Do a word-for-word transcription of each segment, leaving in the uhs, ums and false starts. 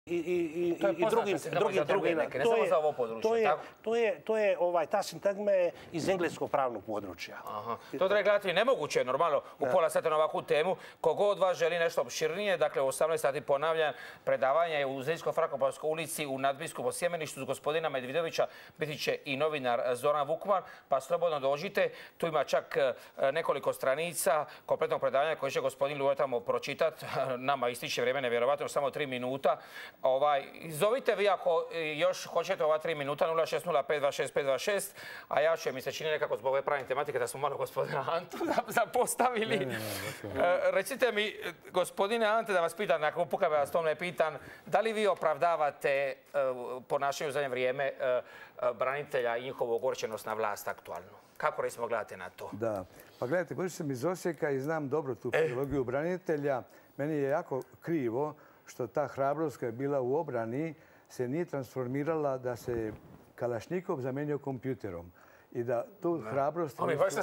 i, i, i drugim drugim ne samo za ovo područje. To je to je ovaj ta sintagma je iz engleskog pravnog područja. Aha. To treba gledati nemoguće normalno u pola sata na ovakvu temu. Kogo od vas želi nešto opširnije, dakle u osamnaest sati ponavljam predavanje u Zrinsko-Frankopavskoj ulici u nadbiskupom sjemeništu s gospodina Medvidovića biti će i novinar Zoran Vukman, pa slobodno dođite. Tu ima čak nekoliko stranica kompletnog predavanja koje će gospodin Lujo tamo pročitati. Nama ističe vrijeme nevjerovatno, samo tri minuta. Ovaj, zovite vi ako još hoćete ova tri minuta nula šest nula pet dva šest pet dva šest, a ja ću mi se čini nekako zbog ove pravne tematike da smo malo gospodina Antu zapostavili. Ne, ne, ne, recite mi, gospodine Ante, da vas pitam, nakon puka vas to ne pitam, da li vi opravdavate uh, ponašanje u zadnje vrijeme uh, branitelja i njihovu ogorčenost na vlast aktualno? Kako recimo gledate na to? Da, pa gledajte, pošto sam iz Osijeka i znam dobro tu psihologiju branitelja, meni je jako krivo što ta hrabrost koja je bila u obrani se nije transformirala da se Kalašnikov zamenio kompjuterom. I da tu hrabrost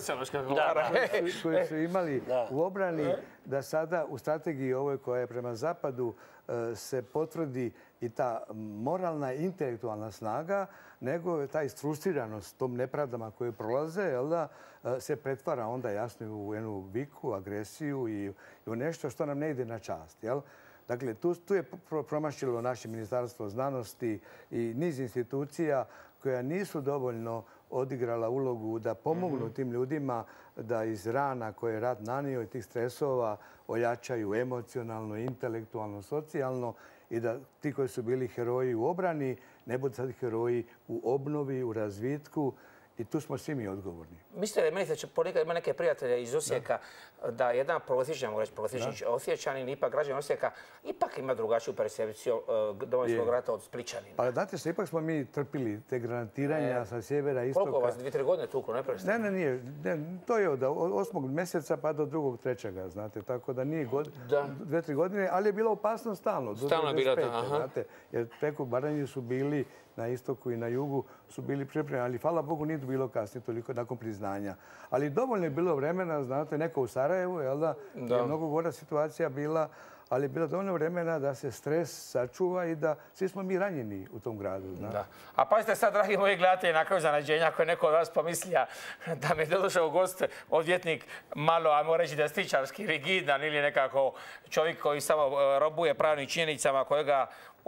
koju su imali u obrani, da sada u strategiji ovoj koja je prema zapadu se potvrdi i ta moralna i intelektualna snaga, nego ta isfrustriranost tom nepravdama koje prolaze, se pretvara onda jasno u jednu viku, agresiju i u nešto što nam ne ide na čast. Dakle, tu je promašilo naše ministarstvo znanosti i niz institucija koja nisu dovoljno odigrala ulogu da pomognu tim ljudima da iz rana koje je rat nanio i tih stresova ojačaju emocionalno, intelektualno, socijalno i da ti koji su bili heroji u obrani ne budu sad heroji u obnovi, u razvitku. I tu smo svi mi odgovorni. Mislite da meni će ponekad ima neke prijatelje iz Osijeka da jedan prosječan, mogu reći prosječan Osječanin, ipak građan Osijeka, ipak ima drugačiju percepciju Domovinskog rata od Splićanina. Pa znate se, ipak smo mi trpili te granatiranja sa sjevera, istoka. Koliko vas, dvije, tri godine tuklo, ne prestane? Ne, ne, nije. To je od osmog mjeseca pa do drugog, trećega, znate. Tako da nije dve, tri godine, ali je bila opasnost stalno. Stalno je bila to, jer preko Baranji su bili na istoku i na jugu su bili pripremljeni, ali hvala Bogu nije bilo kasnije toliko nakon priznanja. Ali dovoljno je bilo vremena, znate, neko u Sarajevu, jel da, je mnogo gora situacija bila, ali je bilo dovoljno vremena da se stres sačuva i da svi smo mi ranjeni u tom gradu. Da. A pazite sad, dragi moji gledatelji, na kraju zanađenja, ako je neko od vas pomislija da mi je došao gost, odvjetnik malo, ajmo reći desničarski, rigidan ili nekako čovjek koji samo robuje pravnim činjenicama kojega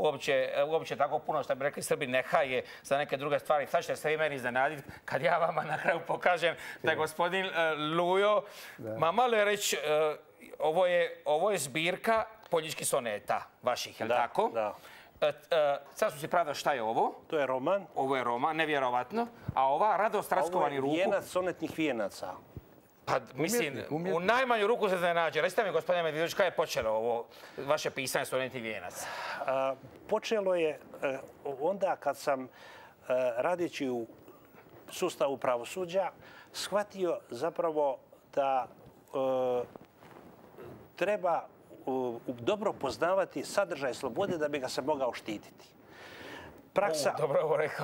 uopće tako puno, što bi rekli Srbi, ne haje za neke druge stvari. Sad ćete se vi meni iznenaditi kad ja vama na kraju pokažem da je gospodin Lujo, ma malo je reći, ovo je zbirka poljičkih soneta vaših, je li tako? Da. Sad su si pravda šta je ovo? To je roman. Ovo je roman, nevjerovatno. A ova Radost raskovani ruku? Ovo je vijenac sonetnih vijenaca. Pa, mislim, u najmanju ruku se zanađe. Recite mi, gospodine Medvidović, kada je počelo ovo vaše pisanje sonetnih vijenaca? Počelo je onda kad sam, radeći u sustavu pravosuđa, shvatio zapravo da treba dobro poznavati sadržaj slobode da bi ga se mogao štititi. Praksa, dobro ovo rekao.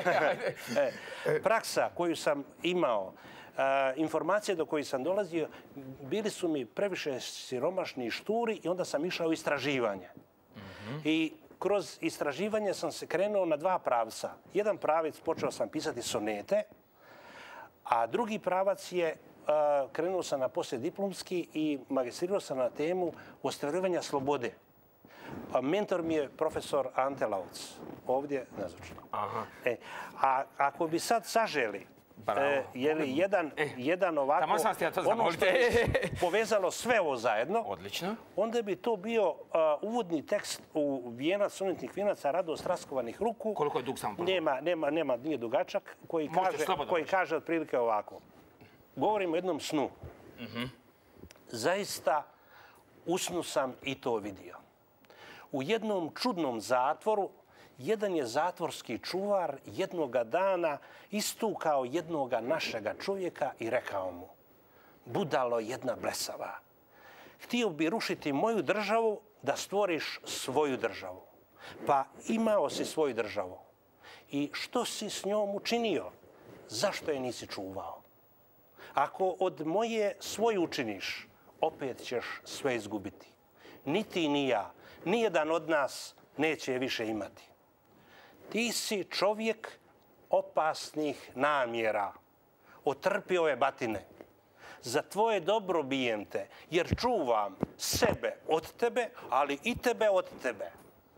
Praksa koju sam imao, informacije do kojih sam dolazio, bili su mi previše siromašni i šturi i onda sam išao u istraživanje. I kroz istraživanje sam se krenuo na dva pravca. Jedan pravac počeo sam pisati sonete, a drugi pravac je krenuo sam na poslijediplomski i magistrirao sam na temu ostvarivanja slobode. Mentor mi je profesor Ante Lauc, ovdje nazočno. E, a ako bi sad saželi, e, je li jedan, e, jedan ovako, ono što je povezalo sve ovo zajedno, odlično, onda bi to bio uh, uvodni tekst u vijenac sonetnih vijenaca Radost raskovanih ruku. Koliko je dug sam prvo? Nema, nema, nema, nije dugačak, koji kaže, koji kaže otprilike ovako. Govorim o jednom snu. Uh-huh. Zaista u snu sam i to vidio. U jednom čudnom zatvoru jedan je zatvorski čuvar jednoga dana istukao jednoga našega čovjeka i rekao mu: budalo jedna blesava, htio bi rušiti moju državu da stvoriš svoju državu. Pa imao si svoju državu. I što si s njom učinio? Zašto je nisi čuvao? Ako od moje svoju učiniš, opet ćeš sve izgubiti. Ni ti, ni ja, nijedan od nas neće je više imati. Ti si čovjek opasnih namjera. Otrpi ove batine. Za tvoje dobro bijem te, jer čuvam sebe od tebe, ali i tebe od tebe.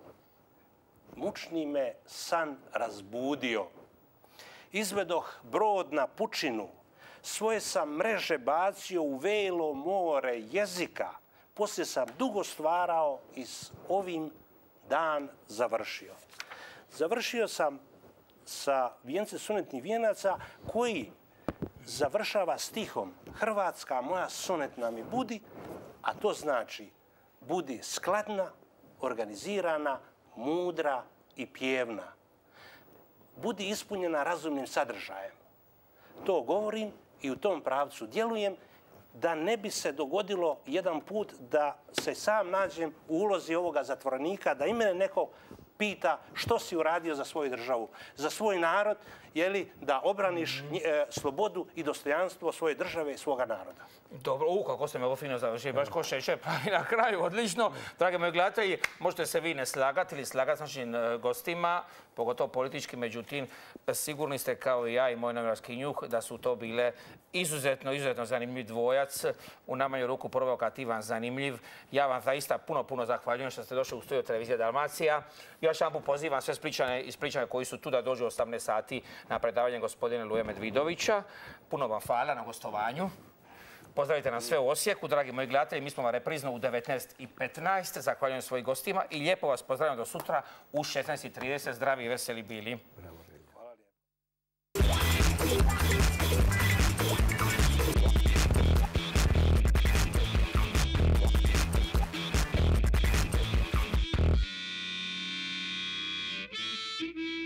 Mučni me san razbudio. Izvedoh brod na pučinu, svoje sam mreže bacio u velo more jezika, poslije sam dugo stvarao i s ovim dan završio. Završio sam sa Vijence sonetnih vijenaca koji završava stihom Hrvatska moja sonetna mi budi, a to znači budi skladna, organizirana, mudra i pjevna. Budi ispunjena razumnim sadržajem. To govorim i u tom pravcu djelujem da ne bi se dogodilo jedan put da se sam nađem u ulozi ovoga zatvorenika, da i mene neko pita što si uradio za svoju državu, za svoj narod, jeli, da obraniš e, slobodu i dostojanstvo svoje države i svoga naroda. Dobro, u, kako ste me ovo fino završili, baš ko šećer pravi na kraju, odlično. Dragi moji gledatelji, možete se vi ne slagati ili slagati s našim gostima, pogotovo politički, međutim, sigurni ste kao i ja i moj novinarski njuh da su to bile izuzetno, izuzetno zanimljiv dvojac, u najmanju ruku provokativan, zanimljiv. Ja vam zaista puno, puno zahvaljujem što ste došli u studio Televizije Dalmacija. Još jedan put pozivam sve spličane i spličane koji su tu da dođu u osamnaest sati na predavanje gospodina Luje Medvidovića. Puno vam hvala na gostovanju. Pozdravite nas sve u Osijeku, dragi moji gledatelji. Mi smo vam reprizno u devetnaest i petnaest. Zahvaljujem svojim gostima i lijepo vas pozdravljam do sutra u šesnaest i trideset. Zdravi i veseli bili. Mm-hmm.